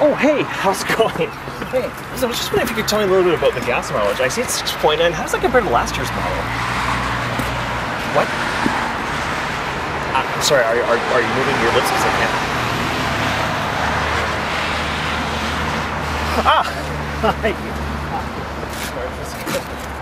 Oh, hey, how's it going? Hey, so I was just wondering if you could tell me a little bit about the gas mileage. I see it's 6.9. How does that compare to last year's model? What? I'm sorry, are you moving your lips because I can't? Ah! Hi.